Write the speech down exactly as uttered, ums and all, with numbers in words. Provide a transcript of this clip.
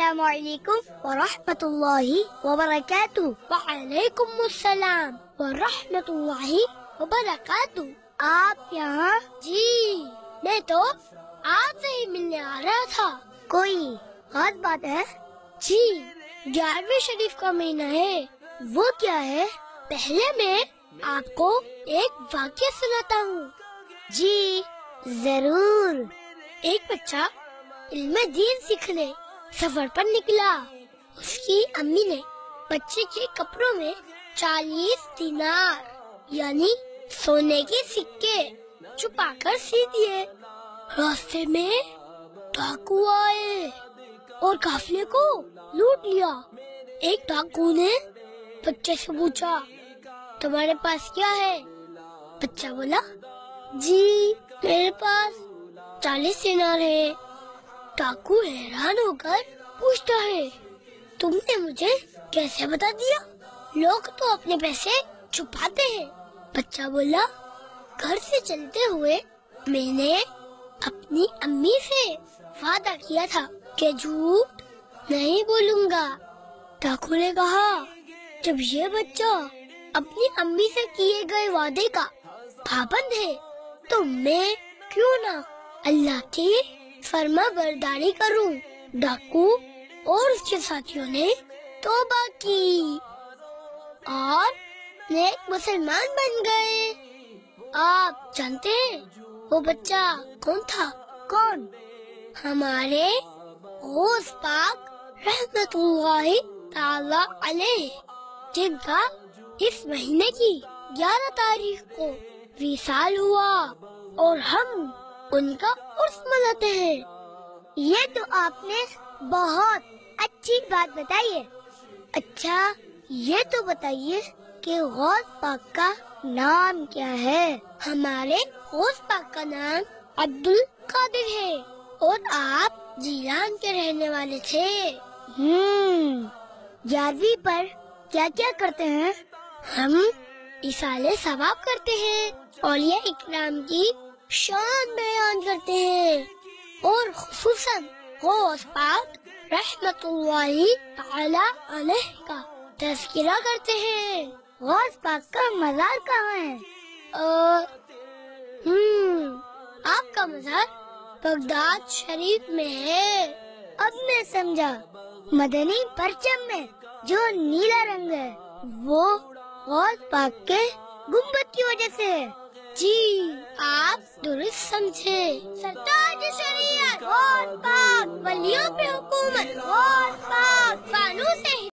السلام علیکم ورحمۃ اللہ وبرکاتہ۔ وعلیکم السلام ورحمۃ اللہ وبرکاتہ۔ آپ یہاں؟ جی میں تو آپ سے ہی ملنے آ رہا تھا۔ کوئی خاص بات ہے؟ جی گیارہویں شریف کا مہینہ ہے۔ وہ کیا ہے؟ پہلے میں آپ کو ایک واقعہ سناتا ہوں۔ جی ضرور۔ ایک بچہ علم دین سیکھنے سفر پر نکلا۔ اس کی امی نے بچے کے کپڑوں میں چالیس دینار یعنی سونے کے سکے چھپا کر سی دیے۔ راستے میں ڈاکو آئے اور قافلے کو لوٹ لیا۔ ایک ڈاکو نے بچے سے پوچھا، تمہارے پاس کیا ہے؟ بچہ بولا، جی میرے پاس چالیس دینار ہے۔ ڈاکو حیران ہو کر پوچھتا ہے، تم نے مجھے کیسے بتا دیا؟ لوگ تو اپنے پیسے چھپاتے ہیں۔ بچہ بولا، گھر سے چلتے ہوئے میں نے اپنی امی سے وعدہ کیا تھا کہ جھوٹ نہیں بولوں گا۔ ڈاکو نے کہا، جب یہ بچہ اپنی امی سے کیے گئے وعدے کا پابند ہے تو میں کیوں نہ اللہ کی فرما برداری کروں۔ ڈاکو اور اس کے ساتھیوں نے توبہ کی اور نیک مسلمان بن گئے۔ آپ جانتے ہیں وہ بچہ کون تھا؟ کون؟ ہمارے غوث پاک رحمت اللہ تعالی علیہ، جن کا اس مہینے کی گیارہ تاریخ کو وصال ہوا اور ہم ان کا عرس مناتے ہیں۔ یہ تو آپ نے بہت اچھی بات بتائی ہے۔ اچھا یہ تو بتائیے کہ غوث پاک کا نام کیا ہے؟ ہمارے غوث پاک کا نام عبد القادر ہے اور آپ جیلان کے رہنے والے تھے۔ ہم گیارہویں پر کیا کیا کرتے ہیں؟ ہم ایصال ثواب کرتے ہیں، اولیاء اکرام کی شان بیان کرتے ہیں اور خصوصاً غوث پاک رحمت اللہ تعالی علیہ کا تذکرہ کرتے ہیں۔ غوث پاک کا مزار کہاں ہے؟ ہم آپ کا مزار بغداد شریف میں ہے۔ اب میں سمجھا، مدنی پرچم میں جو نیلا رنگ ہے وہ غوث پاک کے گنبد کی وجہ سے ہے۔ جی آپ درست سمجھے۔ سرتاج شریعت غوث پاک، ولیوں پہ حکومت غوث پاک۔